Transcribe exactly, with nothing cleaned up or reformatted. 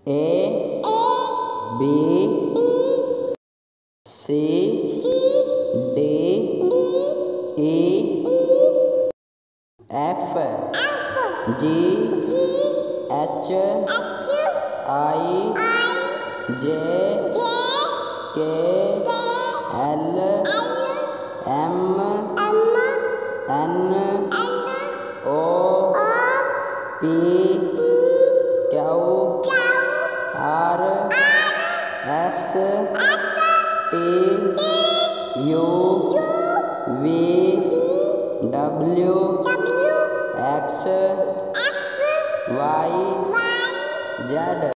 A B C D E F G H I J K L M N O P Q R S T U V W X Y Z।